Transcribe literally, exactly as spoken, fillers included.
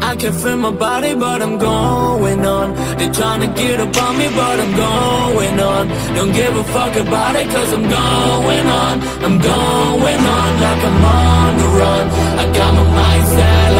I can feel my body, but I'm going on. They tryna get up on me, but I'm going on. Don't give a fuck about it, cause I'm going on. I'm going on like I'm on the run. I got my mind set